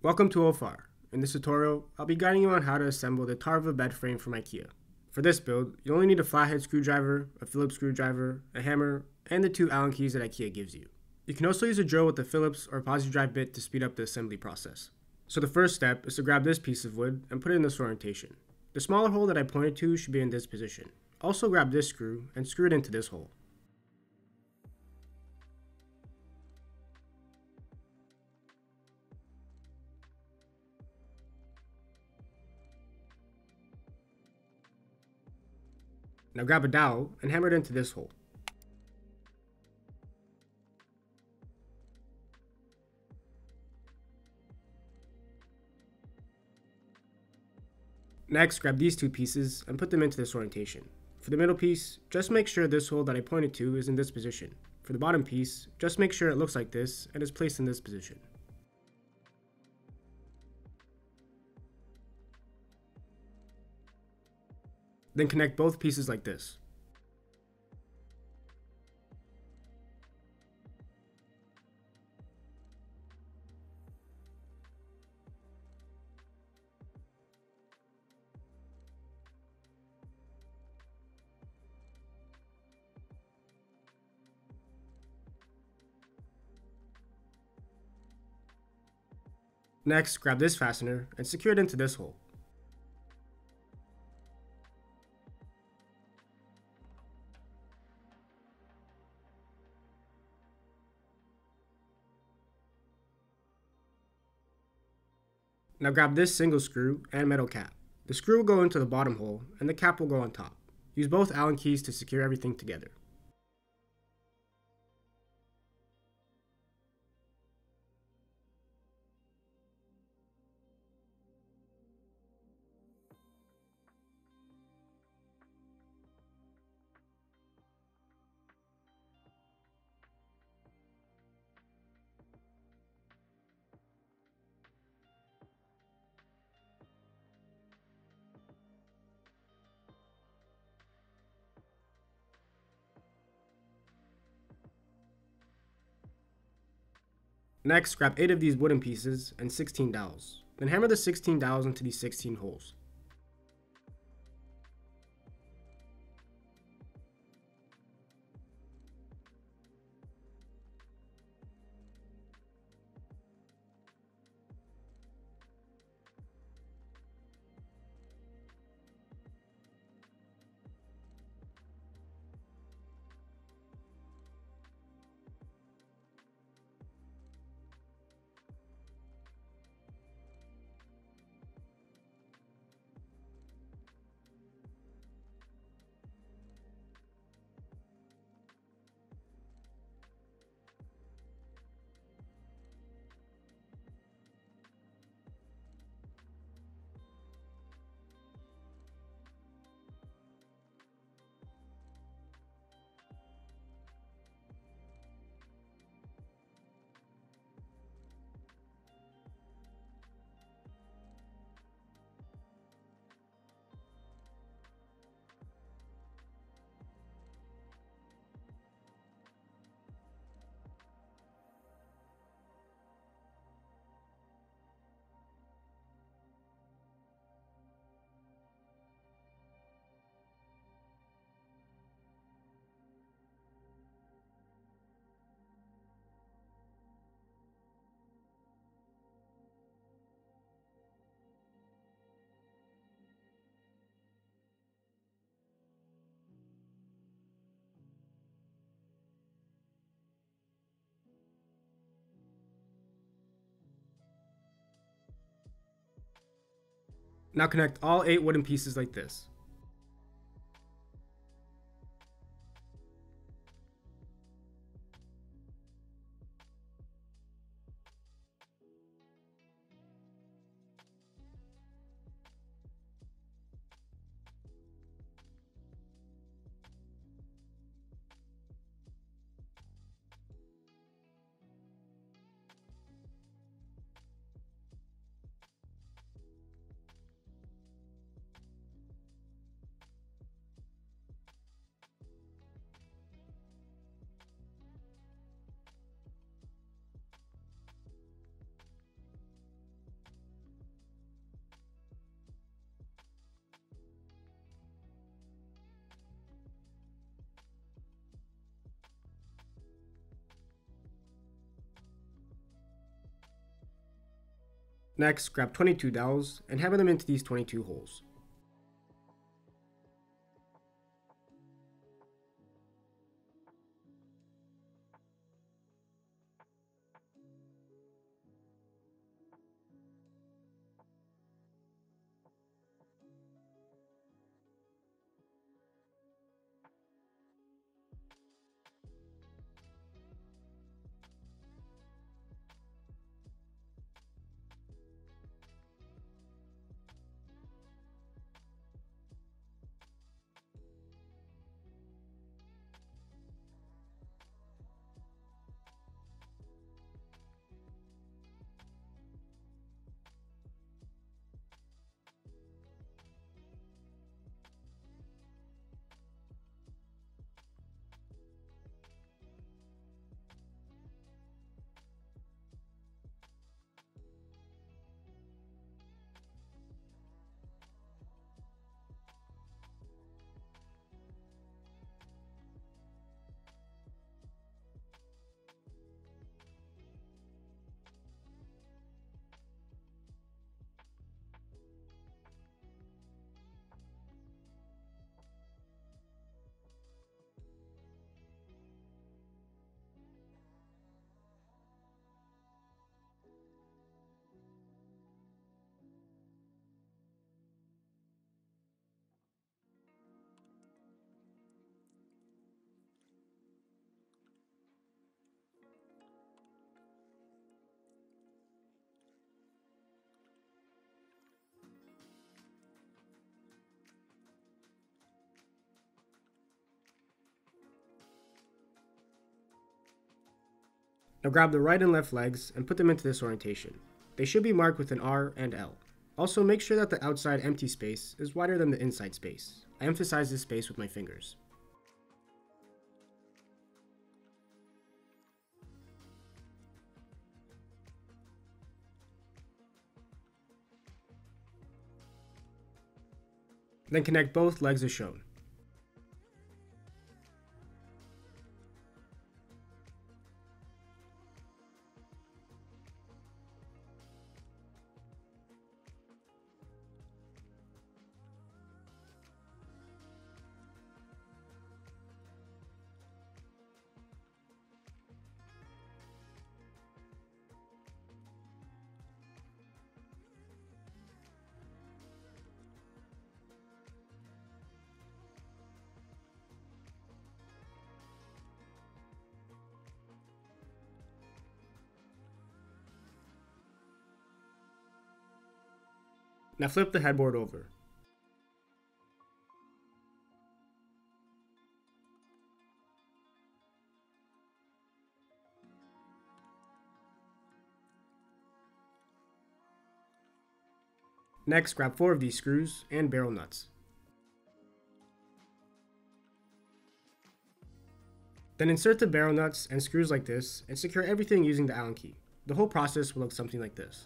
Welcome to OFAR. In this tutorial, I'll be guiding you on how to assemble the Tarva bed frame from IKEA. For this build, you only need a flathead screwdriver, a Phillips screwdriver, a hammer, and the 2 Allen keys that IKEA gives you. You can also use a drill with the Phillips or positive drive bit to speed up the assembly process. So the first step is to grab this piece of wood and put it in this orientation. The smaller hole that I pointed to should be in this position. Also grab this screw and screw it into this hole. Now grab a dowel and hammer it into this hole. Next, grab these 2 pieces and put them into this orientation. For the middle piece, just make sure this hole that I pointed to is in this position. For the bottom piece, just make sure it looks like this and is placed in this position. Then connect both pieces like this. Next, grab this fastener and secure it into this hole. Now grab this single screw and metal cap. The screw will go into the bottom hole and the cap will go on top. Use both Allen keys to secure everything together. Next, grab 8 of these wooden pieces and 16 dowels. Then hammer the 16 dowels into these 16 holes. Now connect all 8 wooden pieces like this. Next, grab 22 dowels and hammer them into these 22 holes. Now grab the right and left legs and put them into this orientation. They should be marked with an R and L. Also, make sure that the outside empty space is wider than the inside space. I emphasize this space with my fingers. Then connect both legs as shown. Now flip the headboard over. Next, grab 4 of these screws and barrel nuts. Then insert the barrel nuts and screws like this and secure everything using the Allen key. The whole process will look something like this.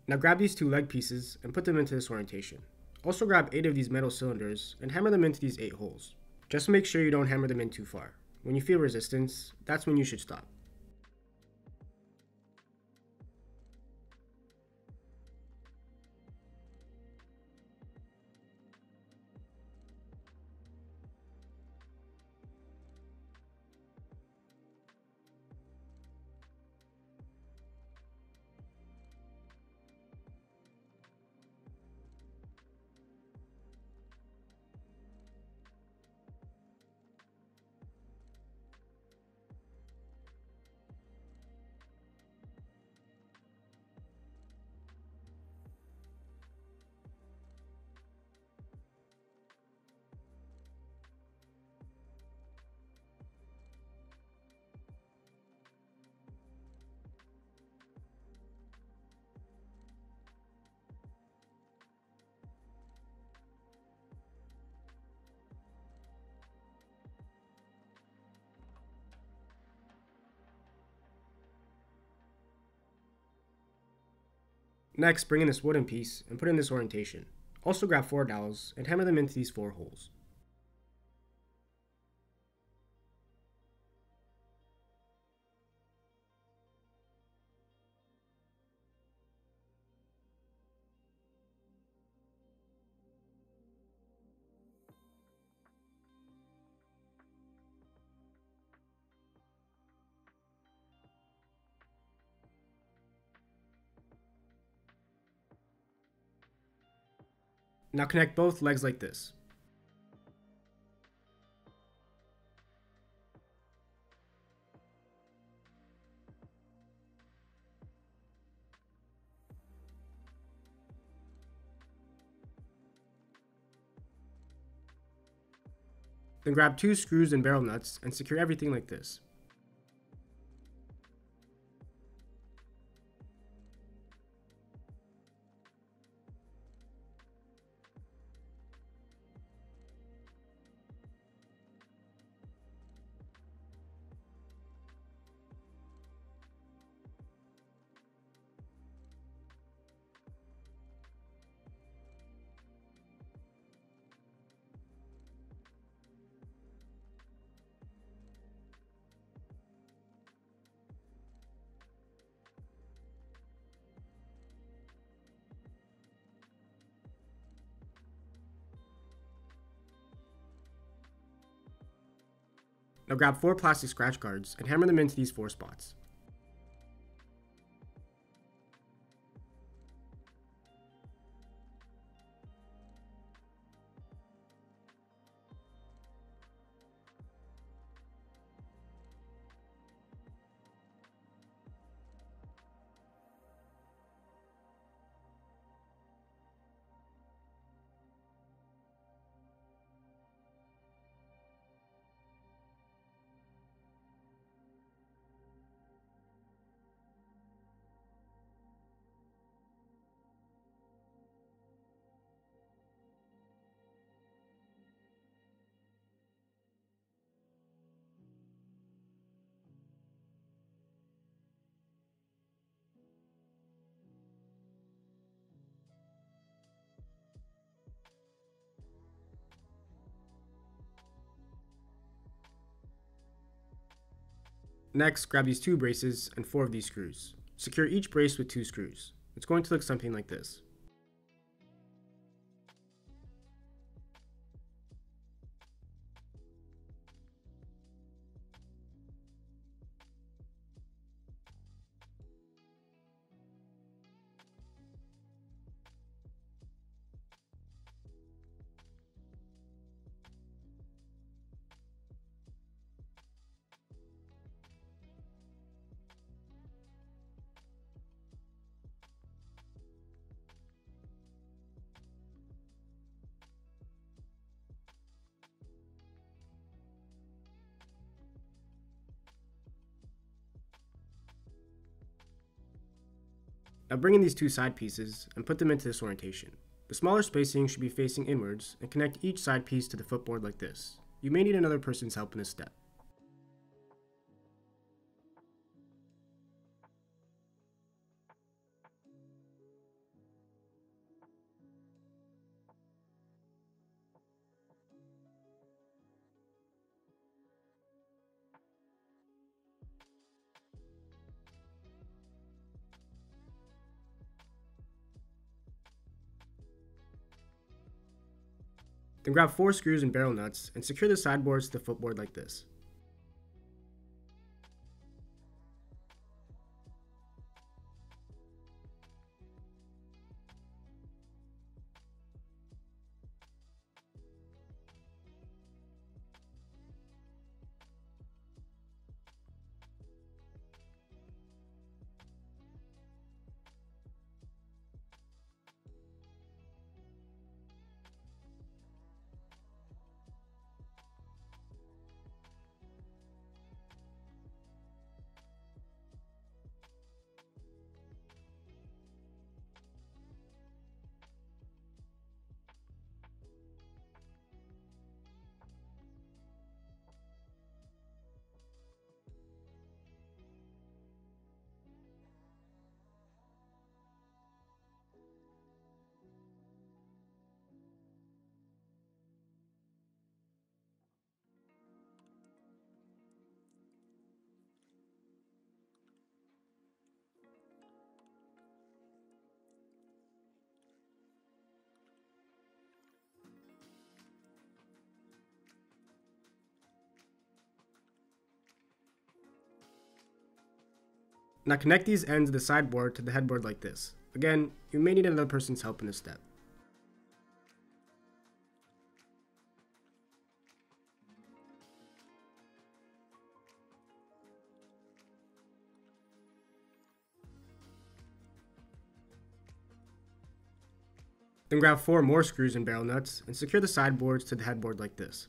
Now grab these two leg pieces and put them into this orientation. Also grab 8 of these metal cylinders and hammer them into these 8 holes. Just make sure you don't hammer them in too far. When you feel resistance, that's when you should stop. Next, bring in this wooden piece and put it in this orientation. Also grab 4 dowels and hammer them into these 4 holes. Now connect both legs like this. Then grab 2 screws and barrel nuts and secure everything like this. Now grab 4 plastic scratch guards and hammer them into these 4 spots. Next, grab these 2 braces and 4 of these screws. Secure each brace with 2 screws. It's going to look something like this. Now bring in these 2 side pieces and put them into this orientation. The smaller spacing should be facing inwards and connect each side piece to the footboard like this. You may need another person's help in this step. Then grab 4 screws and barrel nuts and secure the sideboards to the footboard like this. Now connect these ends of the sideboard to the headboard like this. Again, you may need another person's help in this step. Then grab 4 more screws and barrel nuts and secure the sideboards to the headboard like this.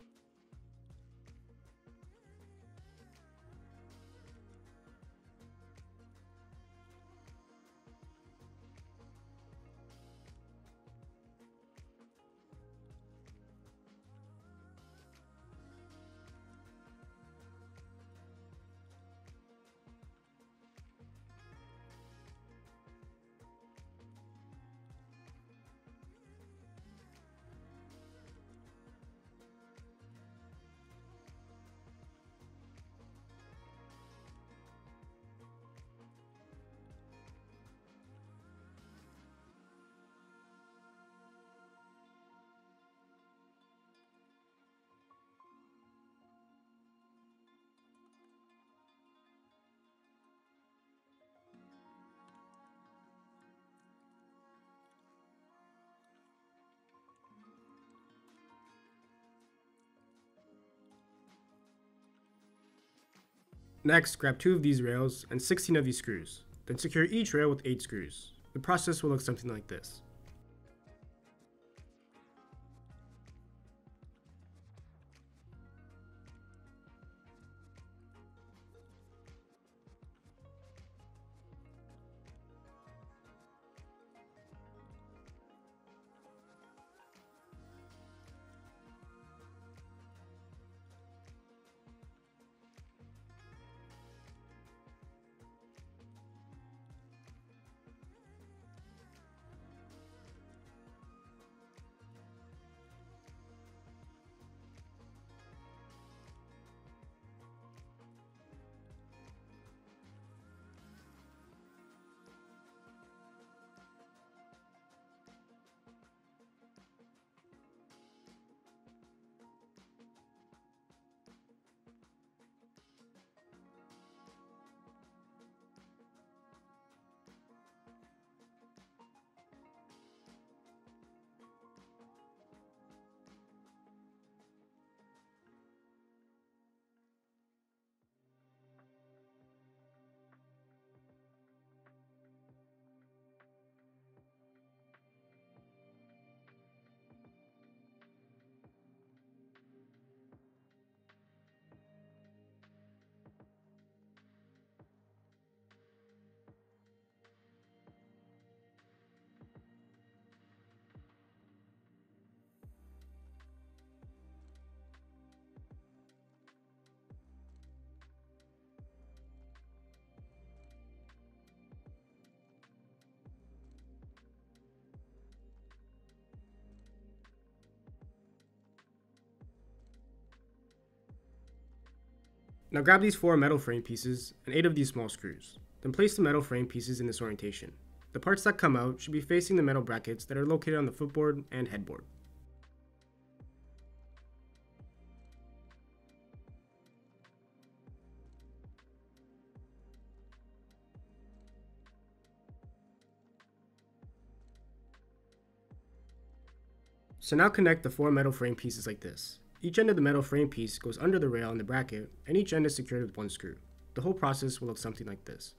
Next, grab 2 of these rails and 16 of these screws. Then secure each rail with 8 screws. The process will look something like this. Now grab these 4 metal frame pieces and 8 of these small screws. Then place the metal frame pieces in this orientation. The parts that come out should be facing the metal brackets that are located on the footboard and headboard. So now connect the 4 metal frame pieces like this. Each end of the metal frame piece goes under the rail in the bracket, and each end is secured with 1 screw. The whole process will look something like this.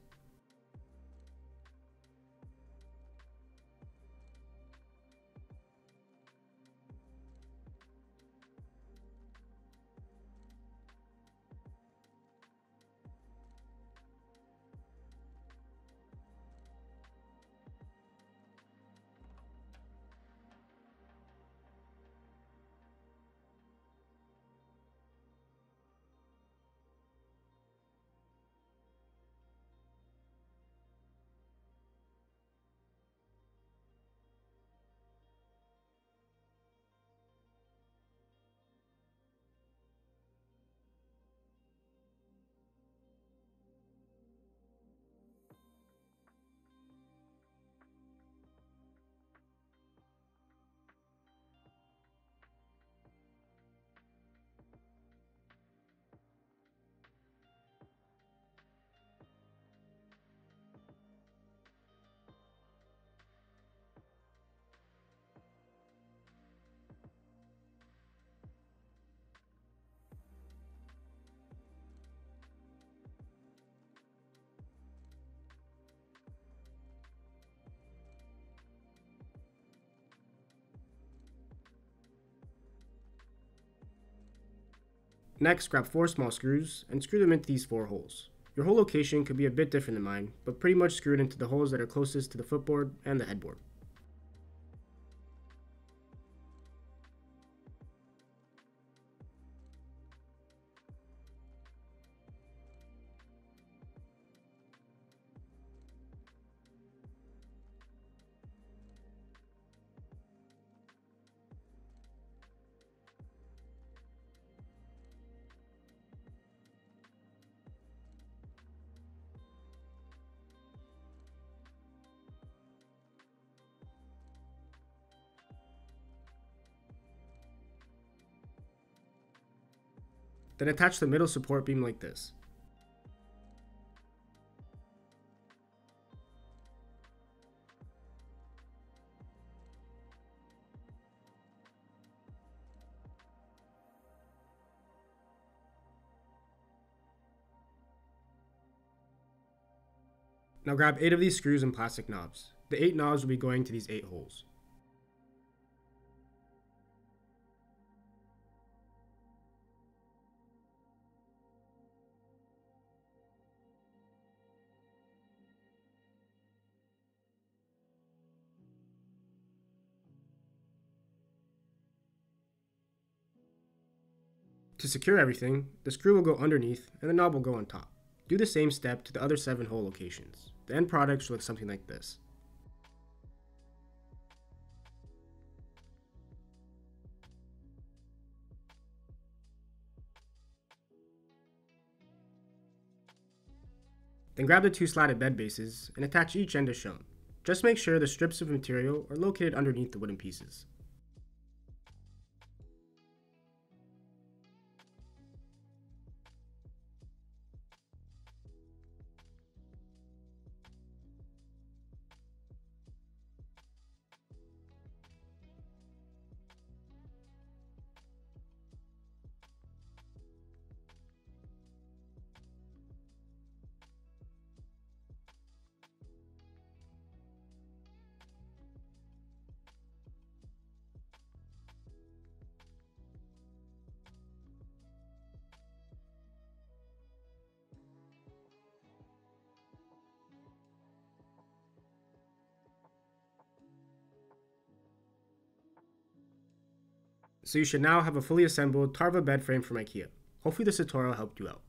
Next, grab 4 small screws and screw them into these 4 holes. Your hole location could be a bit different than mine, but pretty much screw it into the holes that are closest to the footboard and the headboard. Then attach the middle support beam like this. Now grab 8 of these screws and plastic knobs. The 8 knobs will be going to these 8 holes. To secure everything, the screw will go underneath and the knob will go on top. Do the same step to the other 7 hole locations. The end product should look something like this. Then grab the 2 slatted bed bases and attach each end as shown. Just make sure the strips of material are located underneath the wooden pieces. So you should now have a fully assembled Tarva bed frame from IKEA. Hopefully this tutorial helped you out.